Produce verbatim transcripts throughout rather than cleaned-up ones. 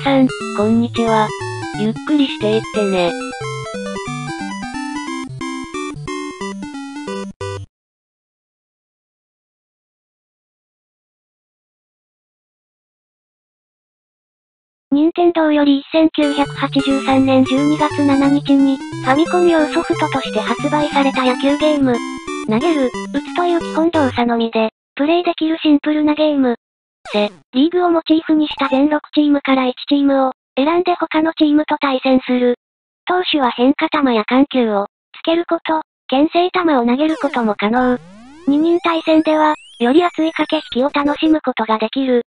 さん、こんにちは。ゆっくりしていってね。 任天堂よりせんきゅうひゃくはちじゅうさんねんじゅうにがつしちにちに、ファミコン用ソフトとして発売された野球ゲーム。投げる、打つという基本動作のみで、プレイできるシンプルなゲーム。せ、リーグをモチーフにした全ろくチームからいちチームを、選んで他のチームと対戦する。投手は変化球や緩急を、つけること、牽制球を投げることも可能。二人対戦では、より熱い駆け引きを楽しむことができる。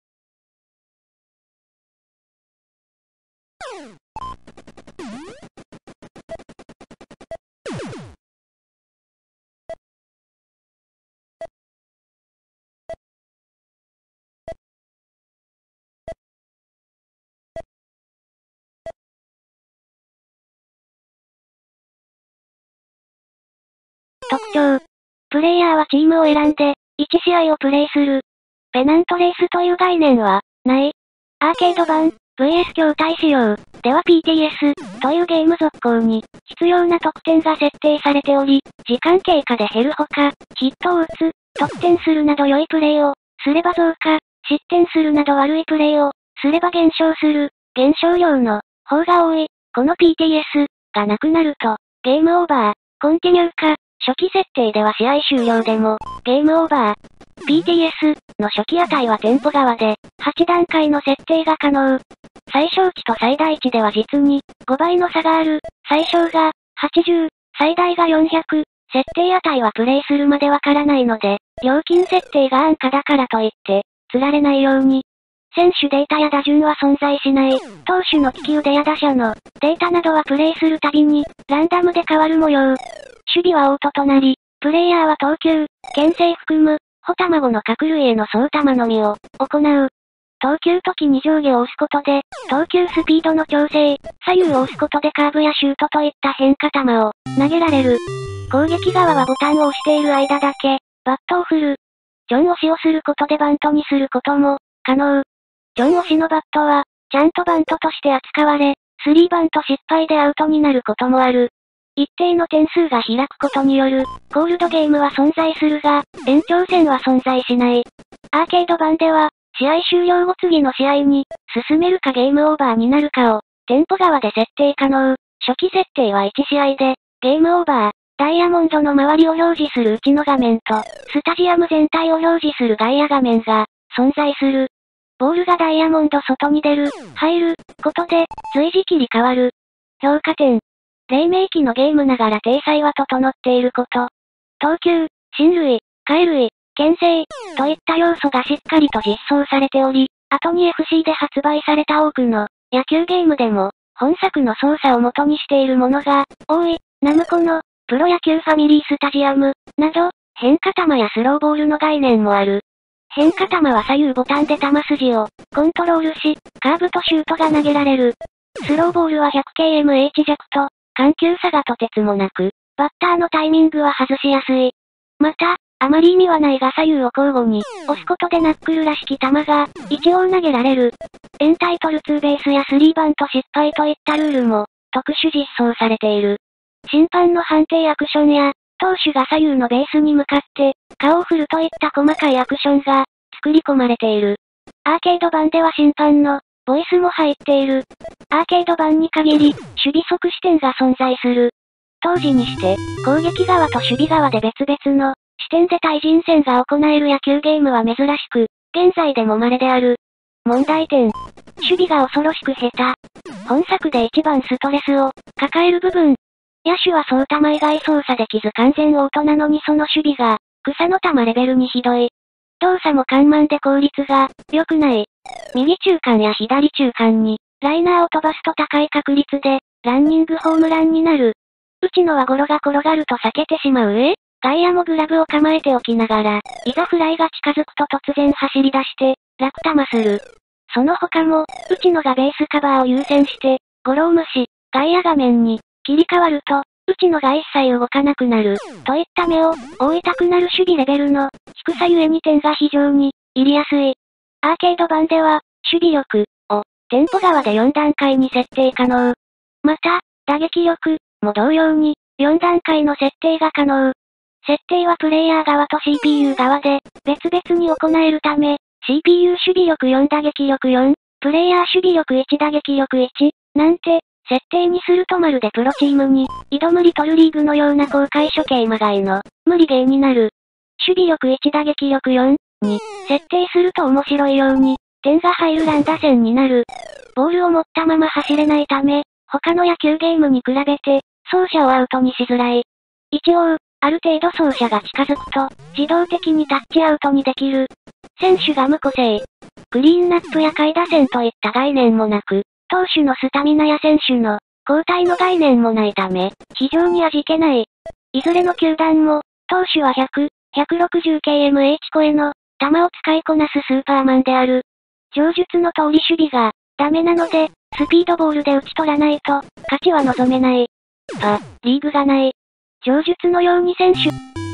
特徴。プレイヤーはチームを選んで、いち試合をプレイする。ペナントレースという概念は、ない。アーケード版、ブイエス 筐体仕様、では ピーティーエス、というゲーム続行に、必要な得点が設定されており、時間経過で減るほか、ヒットを打つ、得点するなど良いプレイを、すれば増加、失点するなど悪いプレイを、すれば減少する、減少量の、方が多い、この ピーティーエス、がなくなると、ゲームオーバー、コンティニュー化、初期設定では試合終了でも、ゲームオーバー。ピーティーエス の初期値は店舗側で、はちだんかいの設定が可能。最小値と最大値では実に、ごばいの差がある。最小が、はちじゅう、最大がよんひゃく。設定値はプレイするまでわからないので、料金設定が安価だからといって、釣られないように。選手データや打順は存在しない。投手の利き腕や打者のデータなどはプレイするたびに、ランダムで変わる模様。守備はオートとなり、プレイヤーは投球、牽制含む、穂卵の角類への総球のみを、行う。投球時に上下を押すことで、投球スピードの調整、左右を押すことでカーブやシュートといった変化球を、投げられる。攻撃側はボタンを押している間だけ、バットを振る。チョン押しをすることでバントにすることも、可能。チョン押しのバットは、ちゃんとバントとして扱われ、スリーバント失敗でアウトになることもある。一定の点数が開くことによる、コールドゲームは存在するが、延長戦は存在しない。アーケード版では、試合終了後次の試合に、進めるかゲームオーバーになるかを、店舗側で設定可能。初期設定はいち試合で、ゲームオーバー、ダイヤモンドの周りを表示する内の画面と、スタジアム全体を表示する外野画面が、存在する。ボールがダイヤモンド外に出る、入る、ことで、随時切り替わる。評価点。黎明期のゲームながら体裁は整っていること。投球、進塁、回塁、牽制、といった要素がしっかりと実装されており、後に エフシー で発売された多くの野球ゲームでも、本作の操作を元にしているものが多い。ナムコのプロ野球ファミリースタジアムなど、変化球やスローボールの概念もある。変化球は左右ボタンで球筋をコントロールし、カーブとシュートが投げられる。スローボールは ひゃくキロメートルエイチ 弱と、緩急差がとてつもなく、バッターのタイミングは外しやすい。また、あまり意味はないが左右を交互に、押すことでナックルらしき球が、一応投げられる。エンタイトルツーベースやスリーバント失敗といったルールも、特殊実装されている。審判の判定アクションや、投手が左右のベースに向かって、顔を振るといった細かいアクションが、作り込まれている。アーケード版では審判の、ボイスも入っている。アーケード版に限り、守備即視点が存在する。当時にして、攻撃側と守備側で別々の、視点で対人戦が行える野球ゲームは珍しく、現在でも稀である。問題点。守備が恐ろしく下手。本作で一番ストレスを、抱える部分。野手は総球以外操作できず完全オートなのにその守備が、草の球レベルにひどい。動作も緩慢で効率が、良くない。右中間や左中間に、ライナーを飛ばすと高い確率で、ランニングホームランになる。内野はゴロが転がると避けてしまう上、外野もグラブを構えておきながら、いざフライが近づくと突然走り出して、落球する。その他も、内野がベースカバーを優先して、ゴロを無視、外野画面に、切り替わると、内野が一切動かなくなる、といった目を、覆いたくなる守備レベルの、低さゆえに点が非常に、入りやすい。アーケード版では、守備力を店舗側でよん段階に設定可能。また、打撃力も同様に、よん段階の設定が可能。設定はプレイヤー側と シーピーユー 側で、別々に行えるため、シーピーユー 守備力よん打撃力よん、プレイヤー守備力いち打撃力いち、なんて、設定にするとまるでプロチームに、挑むリトルリーグのような公開処刑まがいの、無理ゲーになる。守備力いち打撃力よん、に、設定すると面白いように、点が入る乱打戦になる。ボールを持ったまま走れないため、他の野球ゲームに比べて、走者をアウトにしづらい。一応、ある程度走者が近づくと、自動的にタッチアウトにできる。選手が無個性。クリーンナップや下位打線といった概念もなく、投手のスタミナや選手の交代の概念もないため、非常に味気ない。いずれの球団も、投手はひゃく、ひゃくろくじゅうキロメートル 超えの球を使いこなすスーパーマンである。上述の通り守備がダメなので、スピードボールで打ち取らないと、勝ちは望めない。パ、リーグがない。上述のように選手、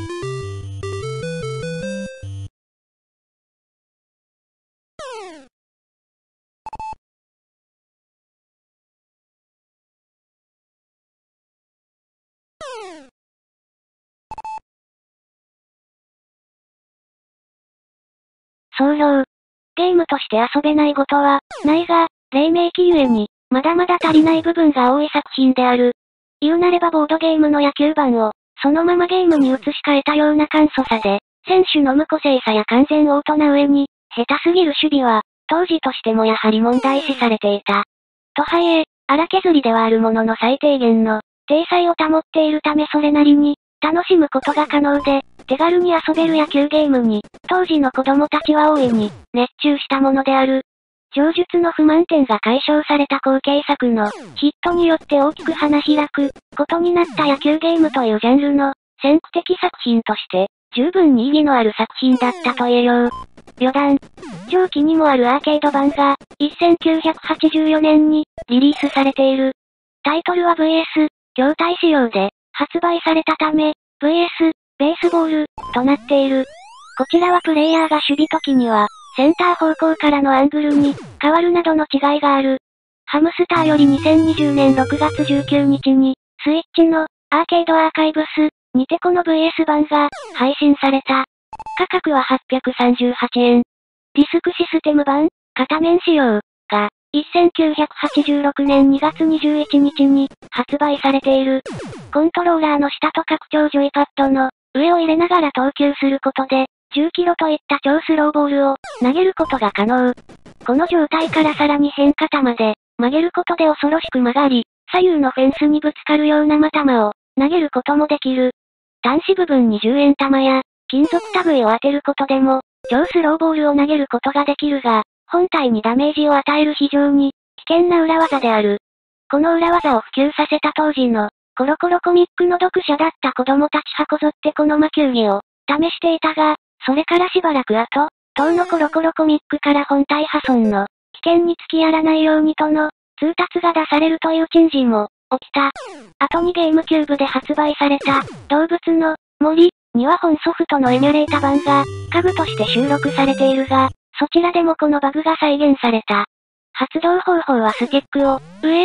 総評。ゲームとして遊べないことは、ないが、黎明期ゆえに、まだまだ足りない部分が多い作品である。言うなればボードゲームの野球盤を、そのままゲームに移し替えたような簡素さで、選手の無個性さや完全オートな上に、下手すぎる守備は、当時としてもやはり問題視されていた。とはいえ、荒削りではあるものの最低限の、体裁を保っているためそれなりに、楽しむことが可能で、手軽に遊べる野球ゲームに、当時の子供たちは大いに、熱中したものである。上述の不満点が解消された後継作の、ヒットによって大きく花開く、ことになった野球ゲームというジャンルの、先駆的作品として、十分に意義のある作品だったと言えよう。余談。上記にもあるアーケード版が、せんきゅうひゃくはちじゅうよねんに、リリースされている。タイトルは ブイエス、筐体仕様で、発売されたため、ブイエス、ベースボール、となっている。こちらはプレイヤーが守備時には、センター方向からのアングルに、変わるなどの違いがある。ハムスターよりにせんにじゅうねんろくがつじゅうくにちに、スイッチの、アーケードアーカイブス、にてこの ブイエス 版が、配信された。価格ははっぴゃくさんじゅうはちえん。ディスクシステム版、片面仕様、が、せんきゅうひゃくはちじゅうろくねんにがつにじゅういちにちに、発売されている。コントローラーの下と拡張ジョイパッドの、上を入れながら投球することで、じゅっキロといった超スローボールを、投げることが可能。この状態からさらに変化球で、曲げることで恐ろしく曲がり、左右のフェンスにぶつかるような的球を、投げることもできる。端子部分にじゅうえん玉や、金属類を当てることでも、超スローボールを投げることができるが、本体にダメージを与える非常に、危険な裏技である。この裏技を普及させた当時の、コロコロコミックの読者だった子供たちはこぞってこの魔球技を、試していたが、それからしばらく後、当のコロコロコミックから本体破損の、危険に付きやらないようにとの、通達が出されるという珍事も、起きた。後にゲームキューブで発売された、動物の、森、には本ソフトのエミュレータ版が、家具として収録されているが、そちらでもこのバグが再現された。発動方法はスティックを、上、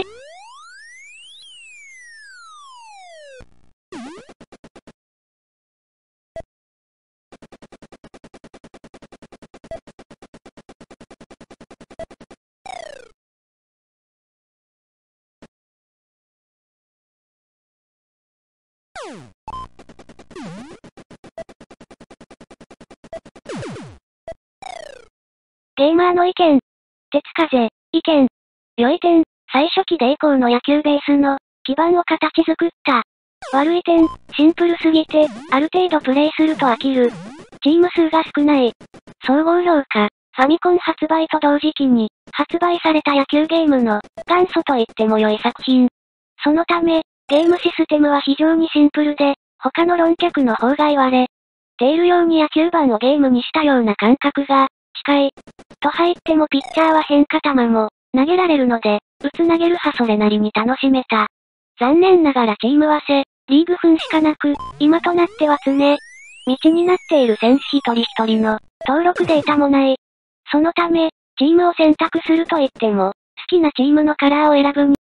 ゲーマーの意見。鉄風、意見。良い点、最初期で以降の野球ベースの、基盤を形作った。悪い点、シンプルすぎて、ある程度プレイすると飽きる。チーム数が少ない。総合評価、ファミコン発売と同時期に、発売された野球ゲームの、元祖と言っても良い作品。そのため、ゲームシステムは非常にシンプルで、他の論客の方が言われているように野球盤をゲームにしたような感覚が、近い。と入ってもピッチャーは変化球も、投げられるので、打つ投げる派それなりに楽しめた。残念ながらチーム分け、リーグ分しかなく、今となっては常、道になっている選手一人一人の、登録データもない。そのため、チームを選択すると言っても、 きなチームのカラーを選ぶに。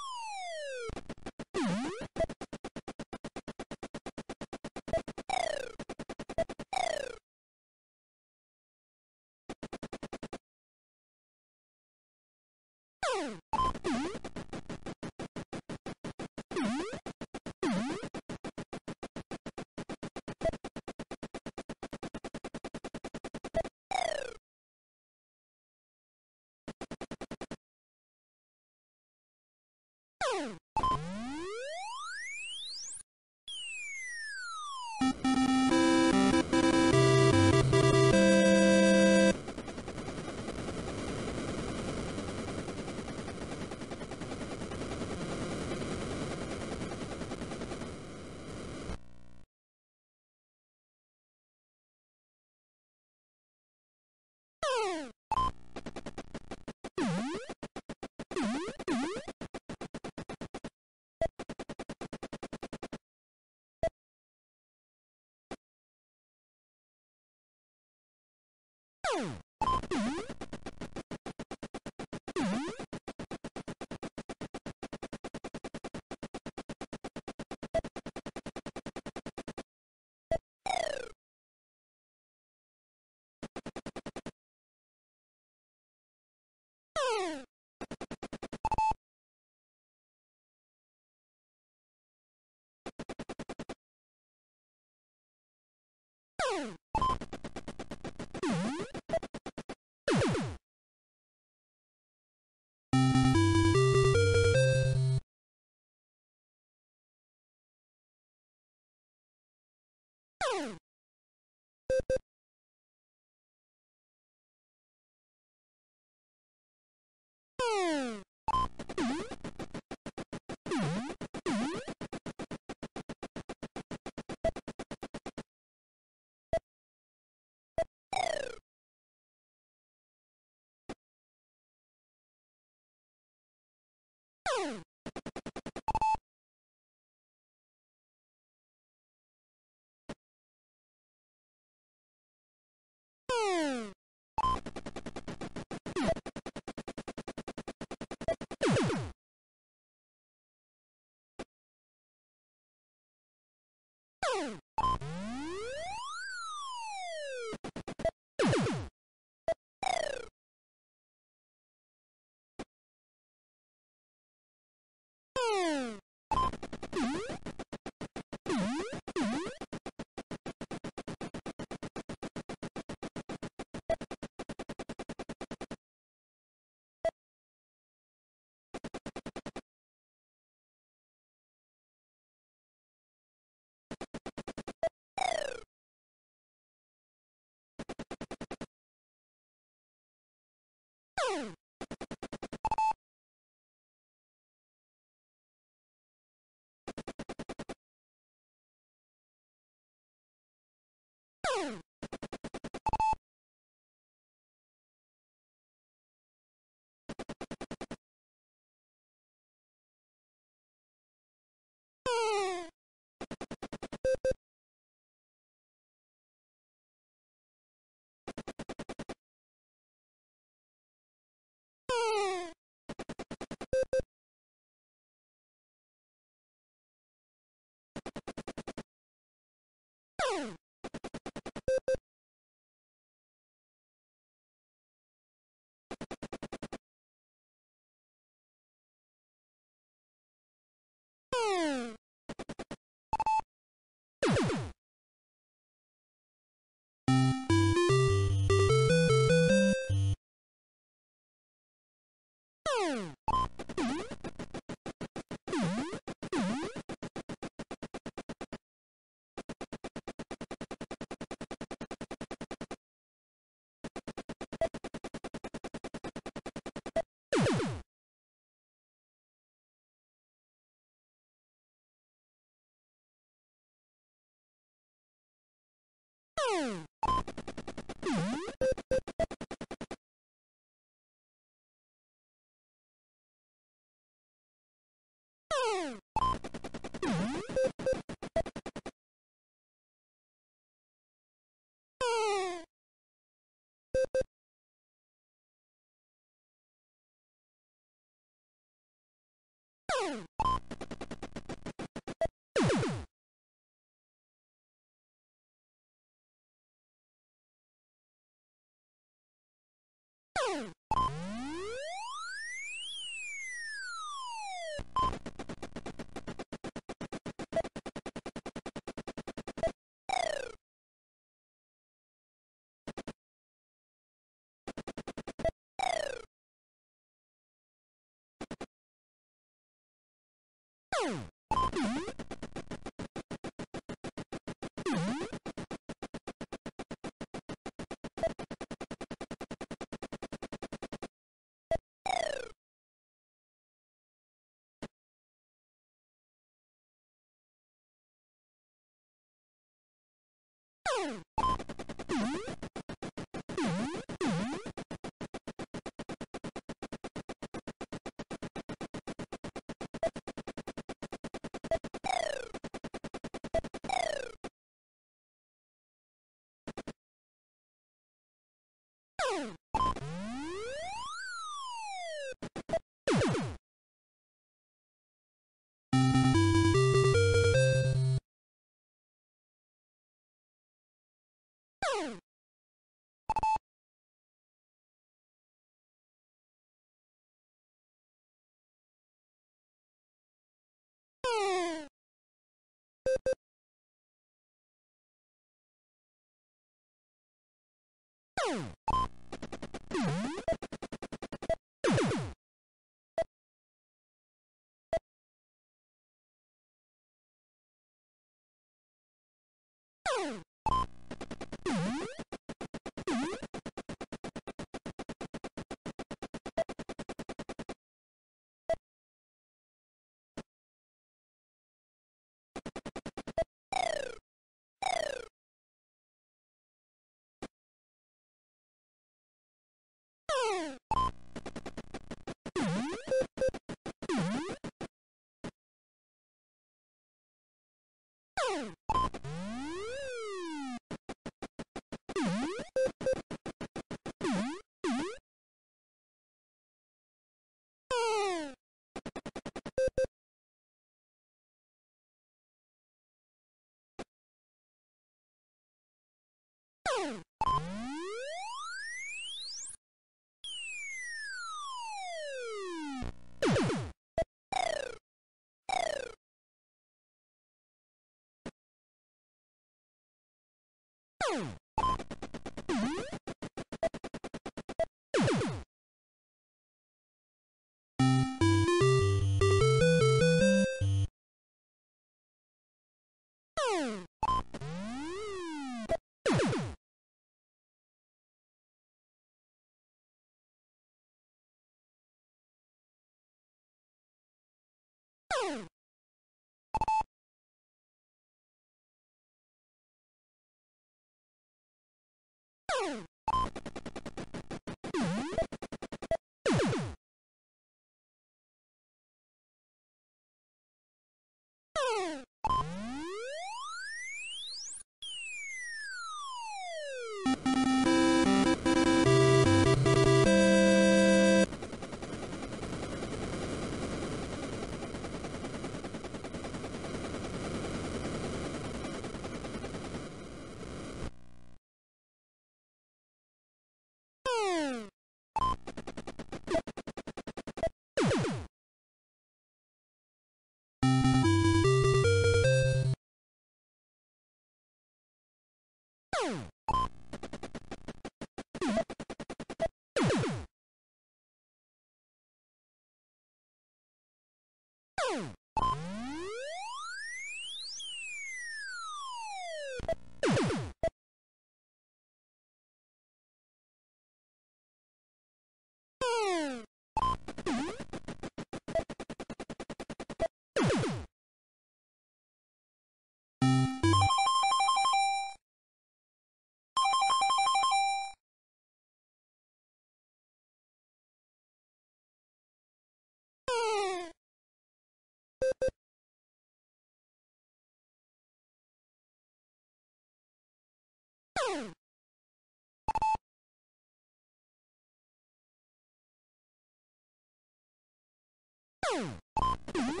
you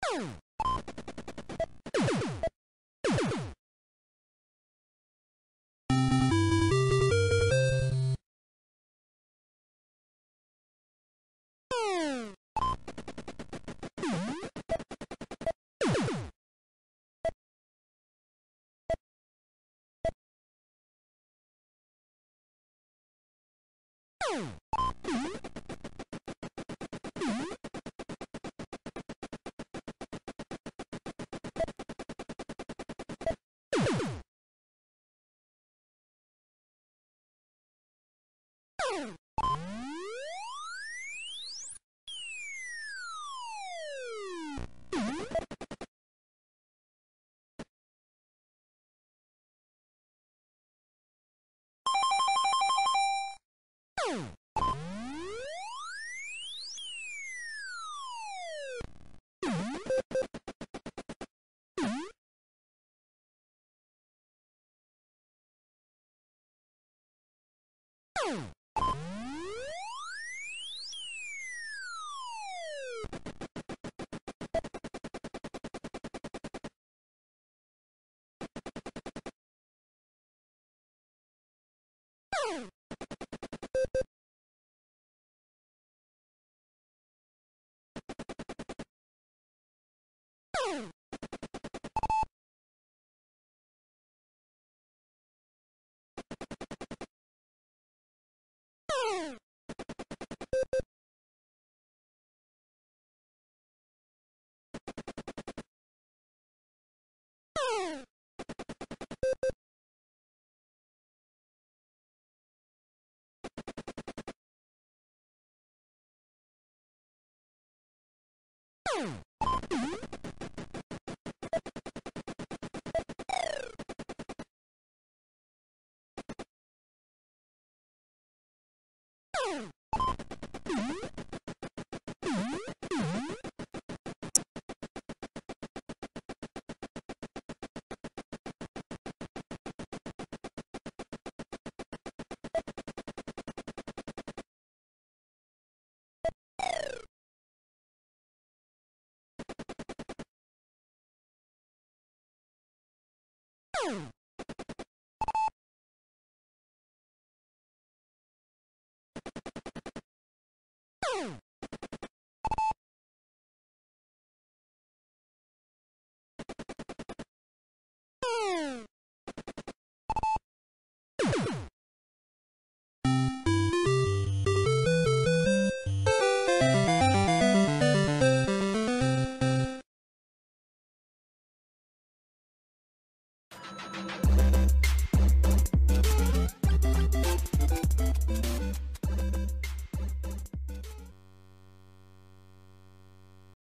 you